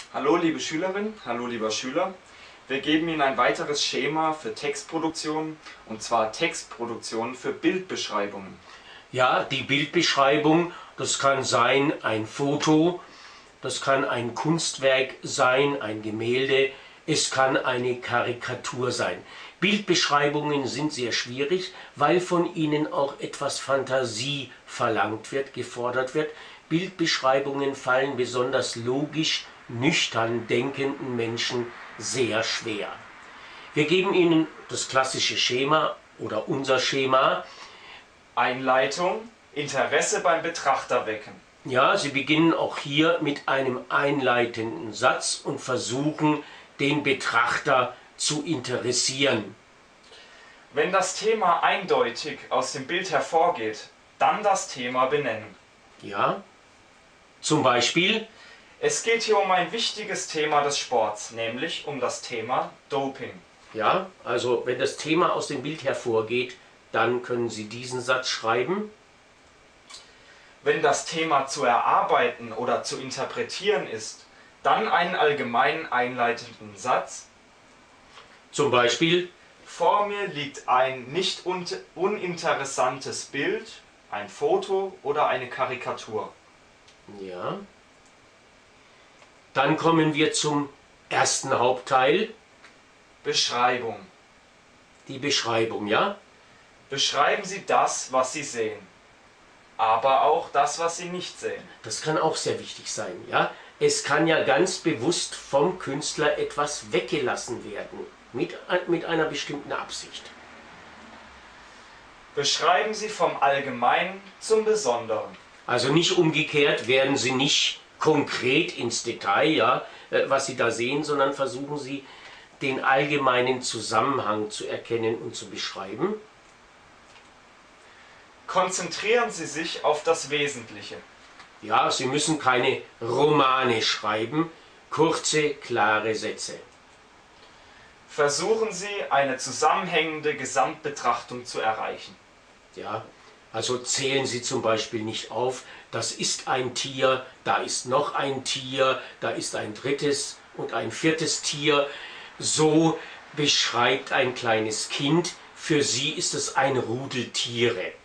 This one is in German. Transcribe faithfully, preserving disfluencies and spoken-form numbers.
Hallo liebe Schülerin, hallo lieber Schüler. Wir geben Ihnen ein weiteres Schema für Textproduktion, und zwar Textproduktion für Bildbeschreibungen. Ja, die Bildbeschreibung, das kann sein ein Foto, das kann ein Kunstwerk sein, ein Gemälde, es kann eine Karikatur sein. Bildbeschreibungen sind sehr schwierig, weil von ihnen auch etwas Fantasie verlangt wird, gefordert wird. Bildbeschreibungen fallen besonders logisch, nüchtern denkenden Menschen sehr schwer. Wir geben Ihnen das klassische Schema oder unser Schema. Einleitung, Interesse beim Betrachter wecken. Ja, Sie beginnen auch hier mit einem einleitenden Satz und versuchen, den Betrachter zu interessieren. Wenn das Thema eindeutig aus dem Bild hervorgeht, dann das Thema benennen. Ja, zum Beispiel: Es geht hier um ein wichtiges Thema des Sports, nämlich um das Thema Doping. Ja, also wenn das Thema aus dem Bild hervorgeht, dann können Sie diesen Satz schreiben. Wenn das Thema zu erarbeiten oder zu interpretieren ist, dann einen allgemeinen einleitenden Satz. Zum Beispiel: Vor mir liegt ein nicht uninteressantes Bild, ein Foto oder eine Karikatur. Ja. Dann kommen wir zum ersten Hauptteil. Beschreibung. Die Beschreibung, ja? Beschreiben Sie das, was Sie sehen, aber auch das, was Sie nicht sehen. Das kann auch sehr wichtig sein, ja? Es kann ja ganz bewusst vom Künstler etwas weggelassen werden, mit, mit einer bestimmten Absicht. Beschreiben Sie vom Allgemeinen zum Besonderen. Also nicht umgekehrt, werden Sie nicht konkret ins Detail, ja, was Sie da sehen, sondern versuchen Sie, den allgemeinen Zusammenhang zu erkennen und zu beschreiben. Konzentrieren Sie sich auf das Wesentliche. Ja, Sie müssen keine Romane schreiben, kurze, klare Sätze. Versuchen Sie, eine zusammenhängende Gesamtbetrachtung zu erreichen. Ja, also zählen Sie zum Beispiel nicht auf, das ist ein Tier, da ist noch ein Tier, da ist ein drittes und ein viertes Tier. So beschreibt ein kleines Kind, für sie ist es ein Rudel Tiere.